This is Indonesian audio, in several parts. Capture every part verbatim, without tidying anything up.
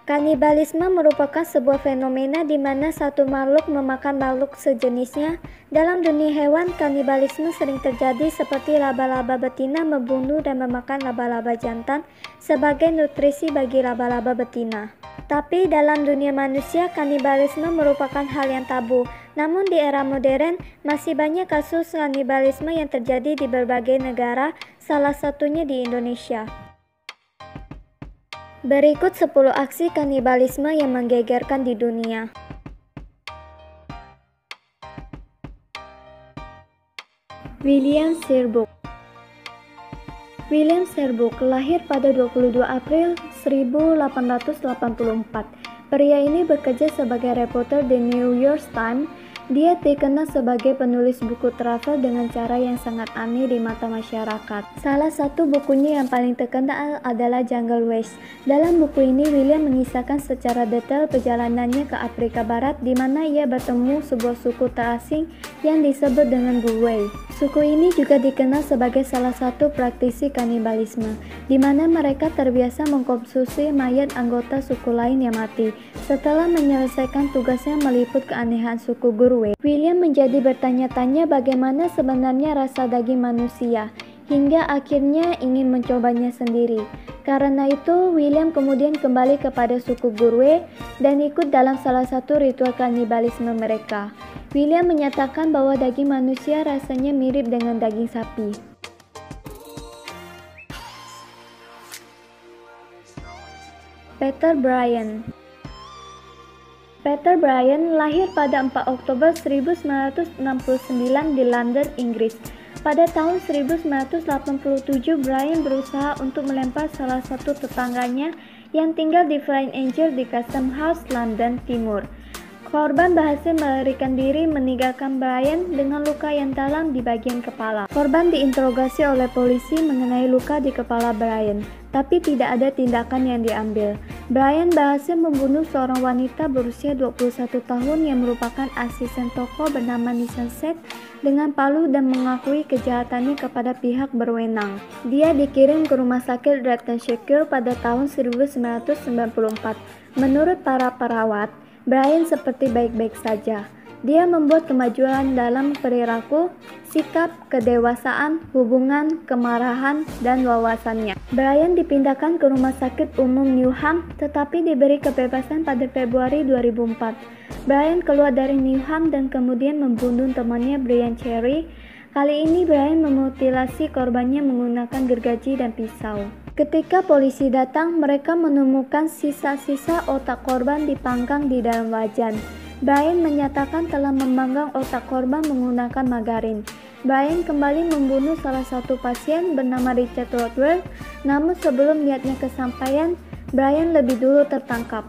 Kanibalisme merupakan sebuah fenomena di mana satu makhluk memakan makhluk sejenisnya. Dalam dunia hewan, kanibalisme sering terjadi seperti laba-laba betina membunuh dan memakan laba-laba jantan sebagai nutrisi bagi laba-laba betina. Tapi dalam dunia manusia, kanibalisme merupakan hal yang tabu. Namun di era modern, masih banyak kasus kanibalisme yang terjadi di berbagai negara, salah satunya di Indonesia. Berikut sepuluh aksi kanibalisme yang menggegerkan di dunia. William Serbrook. William Serbrook lahir pada dua puluh dua April seribu delapan ratus delapan puluh empat. Pria ini bekerja sebagai reporter di New York Times. Dia dikenal sebagai penulis buku travel dengan cara yang sangat aneh di mata masyarakat. Salah satu bukunya yang paling terkenal adalah Jungle Ways. Dalam buku ini, William mengisahkan secara detail perjalanannya ke Afrika Barat, di mana ia bertemu sebuah suku terasing yang disebut dengan Gurwe. Suku ini juga dikenal sebagai salah satu praktisi kanibalisme, di mana mereka terbiasa mengkonsumsi mayat anggota suku lain yang mati. Setelah menyelesaikan tugasnya meliput keanehan suku Gurwe, William menjadi bertanya-tanya bagaimana sebenarnya rasa daging manusia, hingga akhirnya ingin mencobanya sendiri. Karena itu, William kemudian kembali kepada suku Gurwe dan ikut dalam salah satu ritual kanibalisme mereka. William menyatakan bahwa daging manusia rasanya mirip dengan daging sapi. Peter Bryan. Peter Bryan lahir pada empat Oktober seribu sembilan ratus enam puluh sembilan di London, Inggris. Pada tahun seribu sembilan ratus delapan puluh tujuh, Bryan berusaha untuk melempar salah satu tetangganya yang tinggal di Flying Angel di Custom House, London Timur. Korban berhasil melarikan diri meninggalkan Bryan dengan luka yang dalam di bagian kepala. Korban diinterogasi oleh polisi mengenai luka di kepala Bryan, tapi tidak ada tindakan yang diambil. Bryan berhasil membunuh seorang wanita berusia dua puluh satu tahun yang merupakan asisten toko bernama Nissan Set dengan palu dan mengakui kejahatannya kepada pihak berwenang. Dia dikirim ke rumah sakit Rettenshire pada tahun seribu sembilan ratus sembilan puluh empat. Menurut para perawat, Bryan seperti baik-baik saja. Dia membuat kemajuan dalam perilaku, sikap, kedewasaan, hubungan, kemarahan, dan wawasannya. Bryan dipindahkan ke Rumah Sakit Umum Newham, tetapi diberi kebebasan pada Februari dua ribu empat. Bryan keluar dari Newham dan kemudian membunuh temannya Brian Cherry. Kali ini Bryan memutilasi korbannya menggunakan gergaji dan pisau. Ketika polisi datang, mereka menemukan sisa-sisa otak korban dipanggang di dalam wajan. Bryan menyatakan telah memanggang otak korban menggunakan margarin. Bryan kembali membunuh salah satu pasien bernama Richard Rodwell, namun sebelum niatnya kesampaian, Bryan lebih dulu tertangkap.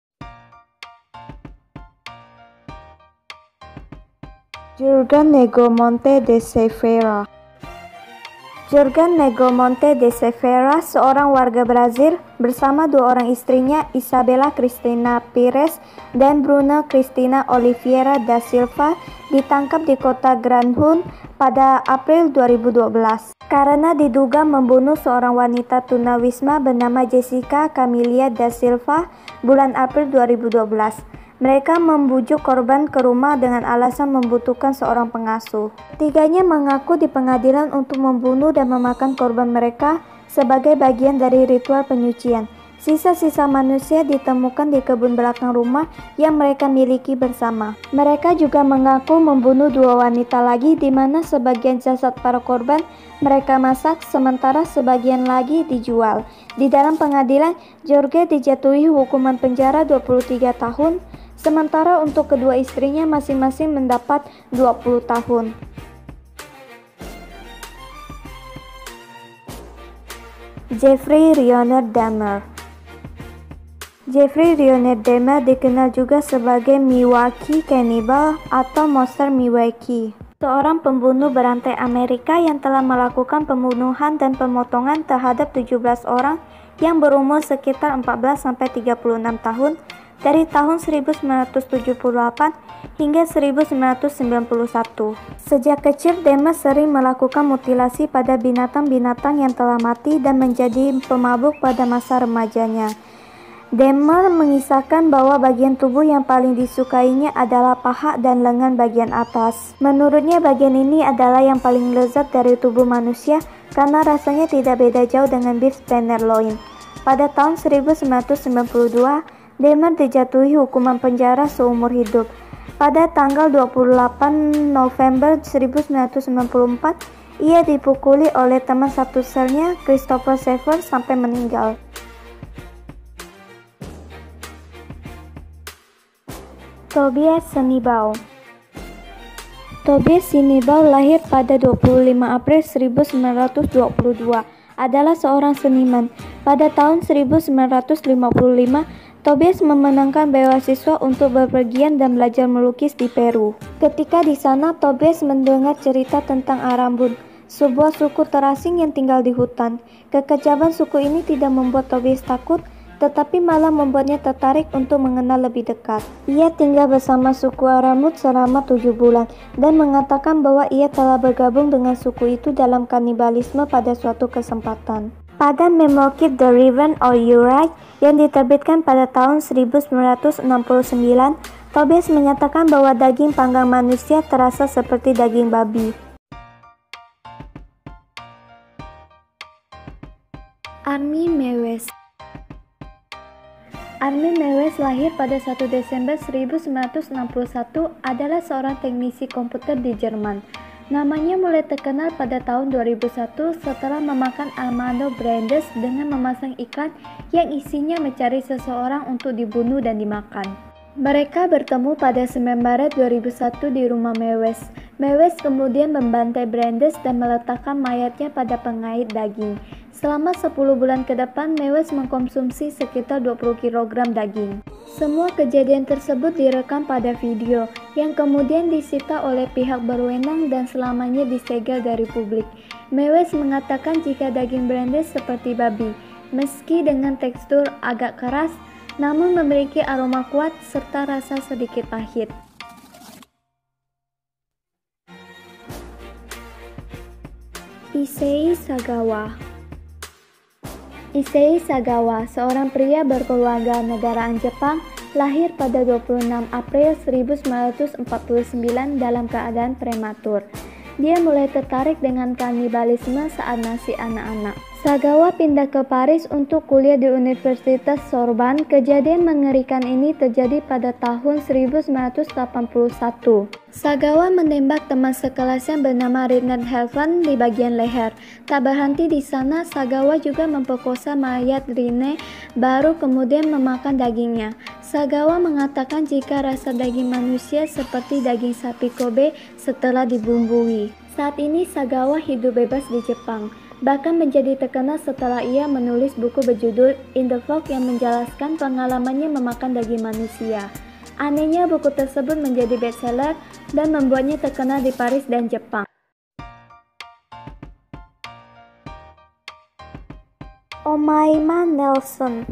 Jurgen Negromonte de Severa. Jurgen Negromonte de Severa, seorang warga Brazil, bersama dua orang istrinya, Isabella Cristina Pires dan Bruna Cristina Oliveira da Silva, ditangkap di kota Granjun pada April dua ribu dua belas karena diduga membunuh seorang wanita tunawisma bernama Jessica Camilia da Silva bulan April dua ribu dua belas. Mereka membujuk korban ke rumah dengan alasan membutuhkan seorang pengasuh. Tiganya mengaku di pengadilan untuk membunuh dan memakan korban mereka sebagai bagian dari ritual penyucian. Sisa-sisa manusia ditemukan di kebun belakang rumah yang mereka miliki bersama. Mereka juga mengaku membunuh dua wanita lagi, di mana sebagian jasad para korban mereka masak, sementara sebagian lagi dijual. Di dalam pengadilan, Jorge dijatuhi hukuman penjara dua puluh tiga tahun, sementara untuk kedua istrinya masing-masing mendapat dua puluh tahun. Jeffrey Rionner Dahmer. Jeffrey Rionner Dahmer dikenal juga sebagai Milwaukee Cannibal atau monster Milwaukee, seorang pembunuh berantai Amerika yang telah melakukan pembunuhan dan pemotongan terhadap tujuh belas orang yang berumur sekitar empat belas sampai tiga puluh enam tahun dari tahun seribu sembilan ratus tujuh puluh delapan hingga seribu sembilan ratus sembilan puluh satu. Sejak kecil, Dahmer sering melakukan mutilasi pada binatang-binatang yang telah mati dan menjadi pemabuk pada masa remajanya. Dahmer mengisahkan bahwa bagian tubuh yang paling disukainya adalah paha dan lengan bagian atas. Menurutnya bagian ini adalah yang paling lezat dari tubuh manusia karena rasanya tidak beda jauh dengan beef tenderloin. Pada tahun seribu sembilan ratus sembilan puluh dua, Dahmer dijatuhi hukuman penjara seumur hidup. Pada tanggal dua puluh delapan November seribu sembilan ratus sembilan puluh empat, ia dipukuli oleh teman satu selnya, Christopher Sever, sampai meninggal. Tobias Sinnebaum. Tobias Sinnebaum lahir pada dua puluh lima April seribu sembilan ratus dua puluh dua, adalah seorang seniman. Pada tahun seribu sembilan ratus lima puluh lima, Tobias memenangkan beasiswa untuk bepergian dan belajar melukis di Peru. Ketika di sana, Tobias mendengar cerita tentang Arambun, sebuah suku terasing yang tinggal di hutan. Kekejaman suku ini tidak membuat Tobias takut, tetapi malah membuatnya tertarik untuk mengenal lebih dekat. Ia tinggal bersama suku Arambun selama tujuh bulan dan mengatakan bahwa ia telah bergabung dengan suku itu dalam kanibalisme pada suatu kesempatan. Pada Memoir The Raven or Uri yang diterbitkan pada tahun seribu sembilan ratus enam puluh sembilan, Tobias menyatakan bahwa daging panggang manusia terasa seperti daging babi. Army Mewes. Army Mewes lahir pada satu Desember seribu sembilan ratus enam puluh satu, adalah seorang teknisi komputer di Jerman. Namanya mulai terkenal pada tahun dua ribu satu setelah memakan Armando Brandes dengan memasang iklan yang isinya mencari seseorang untuk dibunuh dan dimakan. Mereka bertemu pada sembilan Maret dua ribu satu di rumah Mewes. Mewes kemudian membantai Brandes dan meletakkan mayatnya pada pengait daging. Selama sepuluh bulan ke depan, Mewes mengkonsumsi sekitar dua puluh kilogram daging. Semua kejadian tersebut direkam pada video, yang kemudian disita oleh pihak berwenang dan selamanya disegel dari publik. Mewes mengatakan jika daging Brandes seperti babi, meski dengan tekstur agak keras, namun memiliki aroma kuat serta rasa sedikit pahit. Issei Sagawa. Issei Sagawa, seorang pria berkeluarga negaraan Jepang, lahir pada dua puluh enam April seribu sembilan ratus empat puluh sembilan dalam keadaan prematur. Dia mulai tertarik dengan kanibalisme saat masih anak-anak. Sagawa pindah ke Paris untuk kuliah di Universitas Sorbonne. Kejadian mengerikan ini terjadi pada tahun seribu sembilan ratus delapan puluh satu. Sagawa menembak teman sekelasnya bernama Reinhard Helfen di bagian leher. Tak berhenti di sana, Sagawa juga memperkosa mayat Rene, baru kemudian memakan dagingnya. Sagawa mengatakan jika rasa daging manusia seperti daging sapi Kobe setelah dibumbui. Saat ini Sagawa hidup bebas di Jepang, bahkan menjadi terkenal setelah ia menulis buku berjudul In the Fog yang menjelaskan pengalamannya memakan daging manusia. Anehnya, buku tersebut menjadi bestseller dan membuatnya terkenal di Paris dan Jepang. Omaima Nelson.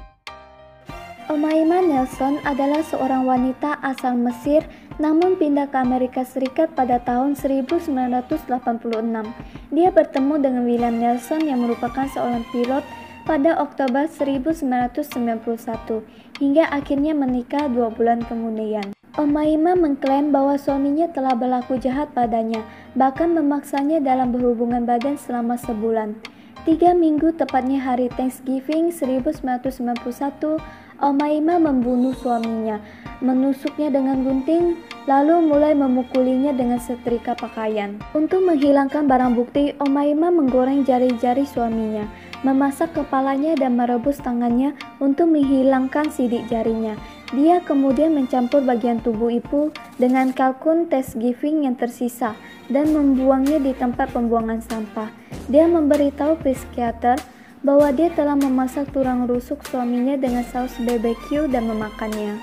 Omaima Nelson adalah seorang wanita asal Mesir namun pindah ke Amerika Serikat pada tahun seribu sembilan ratus delapan puluh enam. Dia bertemu dengan William Nelson yang merupakan seorang pilot pada Oktober seribu sembilan ratus sembilan puluh satu hingga akhirnya menikah dua bulan kemudian. Omaima mengklaim bahwa suaminya telah berlaku jahat padanya, bahkan memaksanya dalam berhubungan badan selama sebulan. Tiga minggu tepatnya hari Thanksgiving seribu sembilan ratus sembilan puluh satu, Omaima membunuh suaminya, menusuknya dengan gunting, lalu mulai memukulinya dengan setrika pakaian. Untuk menghilangkan barang bukti, Omaima menggoreng jari-jari suaminya, memasak kepalanya dan merebus tangannya untuk menghilangkan sidik jarinya. Dia kemudian mencampur bagian tubuh ibu dengan kalkun Thanksgiving yang tersisa dan membuangnya di tempat pembuangan sampah. Dia memberitahu psikiater bahwa dia telah memasak tulang rusuk suaminya dengan saus B B Q dan memakannya.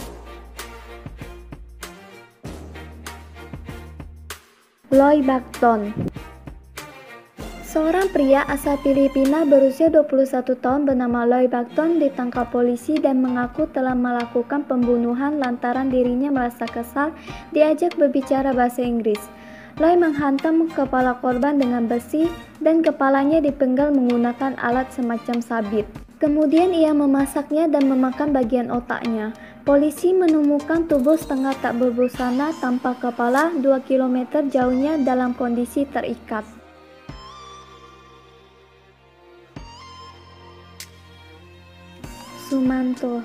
Loy Bacton. Seorang pria asal Filipina berusia dua puluh satu tahun bernama Loy Bacton ditangkap polisi dan mengaku telah melakukan pembunuhan lantaran dirinya merasa kesal diajak berbicara bahasa Inggris. Loy menghantam kepala korban dengan besi dan kepalanya dipenggal menggunakan alat semacam sabit. Kemudian ia memasaknya dan memakan bagian otaknya. Polisi menemukan tubuh setengah tak berbusana tanpa kepala dua kilometer jauhnya dalam kondisi terikat. Sumanto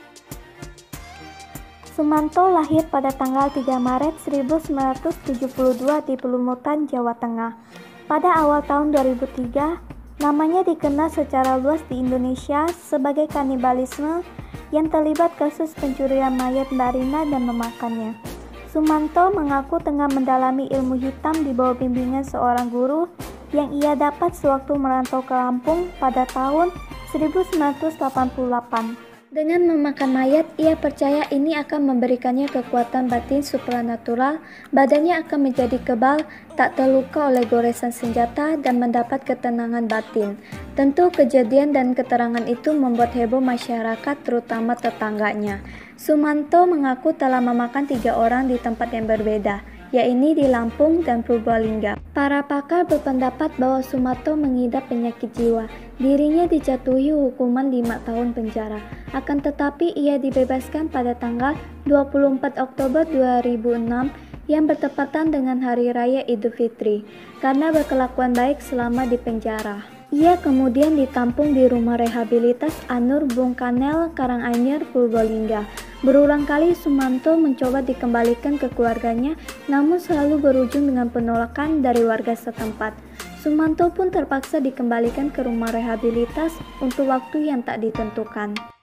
Sumanto lahir pada tanggal tiga Maret seribu sembilan ratus tujuh puluh dua di Pelumutan, Jawa Tengah. Pada awal tahun dua ribu tiga, namanya dikenal secara luas di Indonesia sebagai kanibalisme yang terlibat kasus pencurian mayat Mbak Rina dan memakannya. Sumanto mengaku tengah mendalami ilmu hitam di bawah bimbingan seorang guru yang ia dapat sewaktu merantau ke Lampung pada tahun seribu sembilan ratus delapan puluh delapan. Dengan memakan mayat, ia percaya ini akan memberikannya kekuatan batin supranatural, badannya akan menjadi kebal, tak terluka oleh goresan senjata, dan mendapat ketenangan batin. Tentu kejadian dan keterangan itu membuat heboh masyarakat, terutama tetangganya. Sumanto mengaku telah memakan tiga orang di tempat yang berbeda, yaitu di Lampung dan Purbalingga. Para pakar berpendapat bahwa Sumanto mengidap penyakit jiwa. Dirinya dijatuhi hukuman lima tahun penjara. Akan tetapi ia dibebaskan pada tanggal dua puluh empat Oktober dua ribu enam yang bertepatan dengan Hari Raya Idul Fitri karena berkelakuan baik selama di penjara. Ia kemudian ditampung di rumah rehabilitas Anur Bung Kanel, Karanganyar, Purbalingga. Berulang kali Sumanto mencoba dikembalikan ke keluarganya, namun selalu berujung dengan penolakan dari warga setempat. Sumanto pun terpaksa dikembalikan ke rumah rehabilitas untuk waktu yang tak ditentukan.